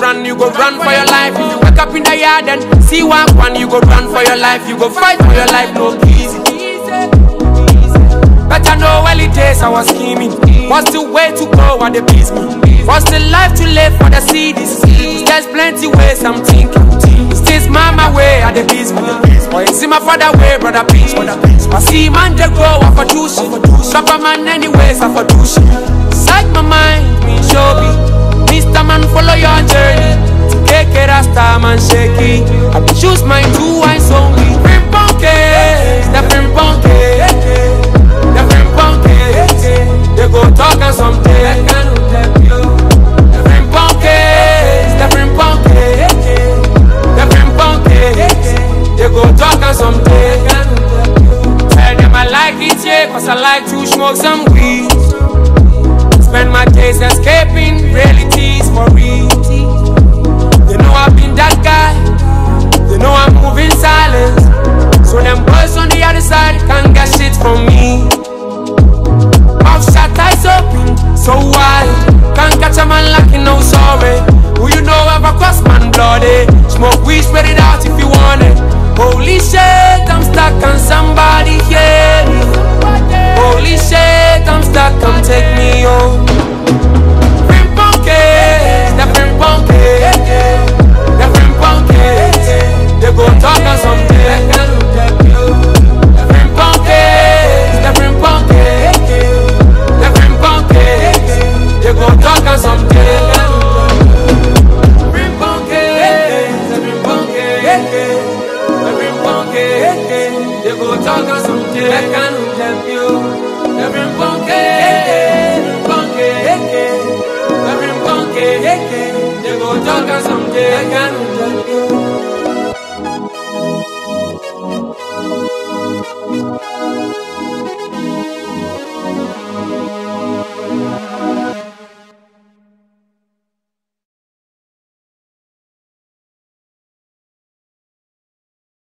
man, you go run for your life. If you wake up in the yard and see one, you go run for your life. You go fight for your life, no easy. Better know early days I was scheming. What's the way to go while they please me? What's the life to live for the cities? There's plenty ways I'm thinking. Is this mama way or the please me? Or is it my father way, brother please me? I see man they go off a douche. Drop a man anyways off a douche. Side my mind, me show me. Mr. Man follow your journey. Take it as time and shaky. I be choose mine too, I so me. Rim punky, step rim punky. They go talk and something I can't help you. Different punkies, different punkies, different punkies. They go talk and something I can't help you. Tell them I like it, yeah, cause I like to smoke some weed. Spend my days escaping realities for real. They know I've been that guy. They know I'm moving silence. So them boys on the other side can't get shit from me. Shot eyes open, so wide. Can't catch a man like you know sorry. Who you know ever cross man bloody? Smoke weed, spread it out if you want it. Holy shit, I'm stuck on somebody here. Holy shit, I'm stuck, come take me home. Different punkies, different punkies, different punkies. They go talk on something I can't help you. Different punkies, different punkies. They go talk on something. Every punky, every punky, every punky. They go talk on something. I can't help you. Every punky, every punky, every punky. They go talk on something. I can't help you.